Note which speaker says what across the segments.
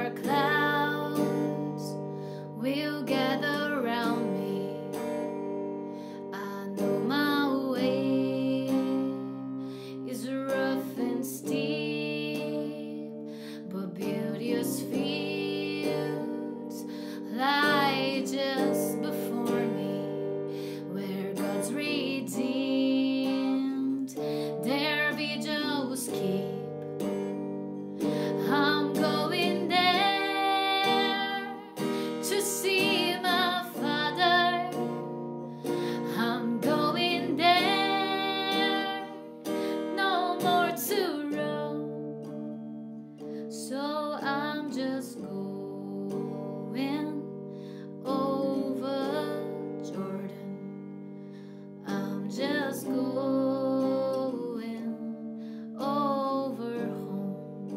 Speaker 1: dark clouds will gather around me. I know my way is rough and steep, but beauteous fields lie just before me, where God's redeemed their vigils keep. I'm going there to see my Father. I'm going there, no more to roam. So I'm just going over Jordan. I'm just going over home.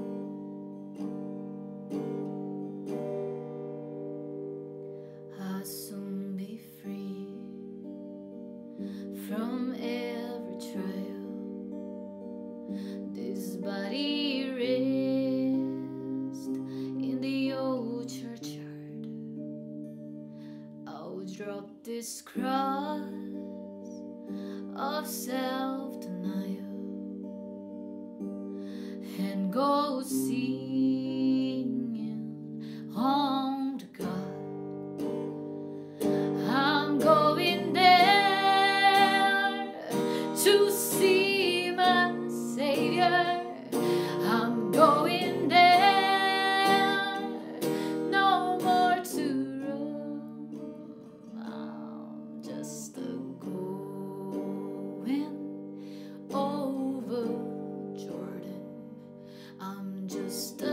Speaker 1: I'll soon be free from every trial. This body rest in the old churchyard. I'll drop this cross of self-denial and go singing home to God. I'm going there to see my Savior. I'm going there, no more to roam. I'm just going over Jordan. I'm just